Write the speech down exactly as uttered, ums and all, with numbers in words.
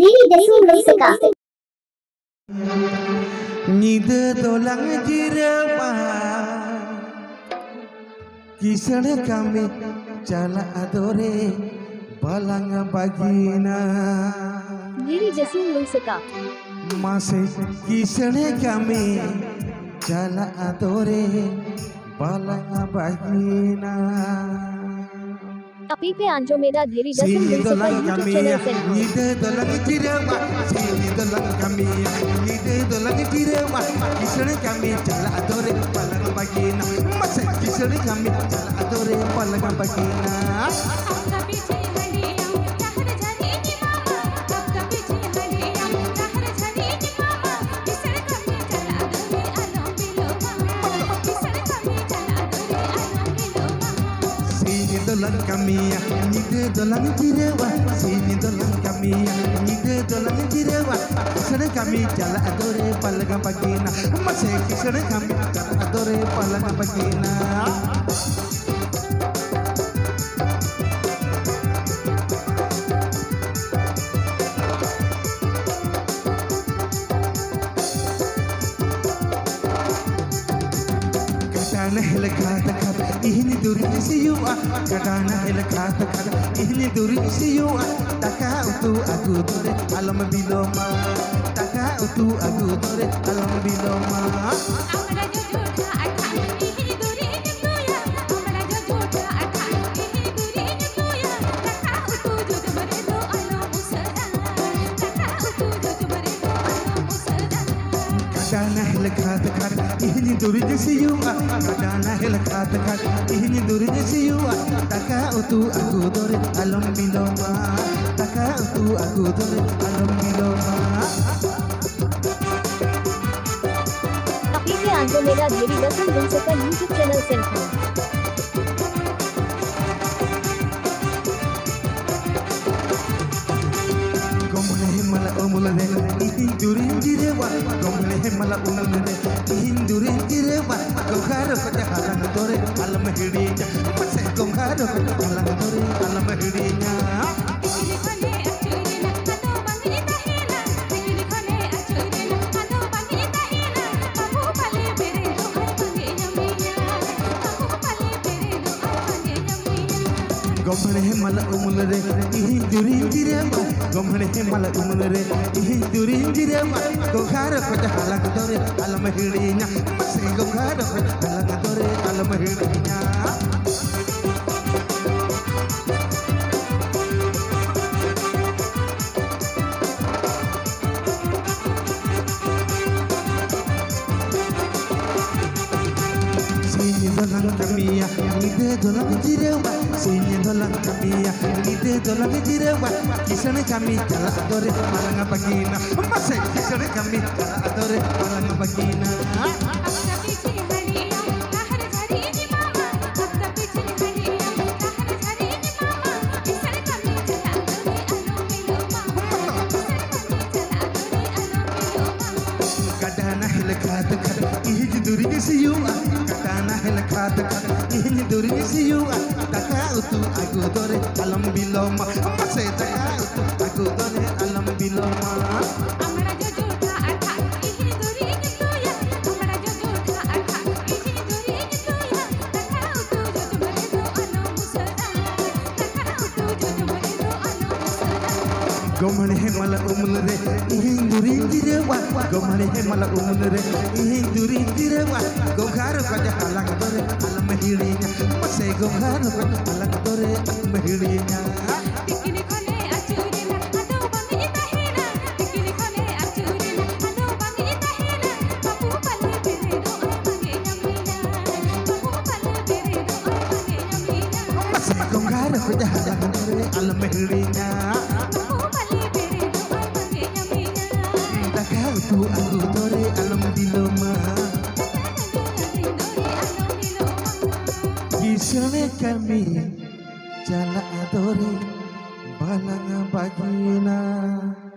Diri Desu Lusaka. Nyide dolang jirama Kisan kami jala adore balang bagina Diri Desu Lusaka. Masih kisan kami jala adore balang bagina Tapi pe anjo meda Diri Desu Lusaka YouTube channel sen. Nyide dolang jirama Sini dolang kami Nyide dolang jirama Kisan kami jala adore balang bagina Masih kisan kami jala adore balang bagina dolang kami ya, nyide dolang jirewa. Sini dolang kami ya, nyide dolang jirewa. Kisah kami jala adore palaga pagina. Masih kisah kami jala adore palaga pagina. Kadana helakata kada ihni duri siyua kadana helakata kada ihni duri siyua taka utu aku dore alam biloma taka utu aku dore alam biloma amara jojoda atha ihni duri nyuya amara jojoda atha ihni duri nyuya taka utu jojobare do alam musada taka utu jojobare do alam musada kadana helakata kada ihni duri siyua kadana helakata kada ihni duri siyua taka utu aku dore alam biloma taka utu aku dore alam biloma Tapi pe anjo meda Diri Desu Lusaka YouTube channel sen. Gomle himala omula de ihin duri jirewa gomle himala omula de ihin duri jirewa gomkharo kata halang dore alam hirinya mase gomkharo kata halang dore alam hirinya Gomle himala omula de ihin duri jirewa gomle himala omula de ihin duri jirewa gomkharo kata halang dore alam hirinya mase gomkharo kata halang dore alam hirinya Sini dolang kami ya, nyide dolang jirewa. Sini dolang kami ya, nyide dolang jirewa. Kisah kami jala adore malang pagina. Masih kisah kami jala adore malang pagina. Kadana helakata kada ihni duri siyua kadana helakata kada ihni duri siyua taka utu aku dore alam biloma masih taka utu aku dore alam biloma amara jojoda atha ihni duri nyuya amara jojoda atha ihni duri nyuya taka utu jojobare do alam musada taka utu jojobare do alam musada Gomle himala umul re ihin duri jirewa gomle himala umul re ihin duri jirewa gomkharo kata halang dore alam hirinya mase gomkharo kata halang dore alam hirinya tikini kone achurina ado bangi tahina tikini kone achurina ado bangi tahina babu pale bere do bangi nyamina babu pale bere do bangi nyamina mase gomkharo kata halang dore alam hirinya tu aku dore alam biloma Kisah kami jala adore balang bagina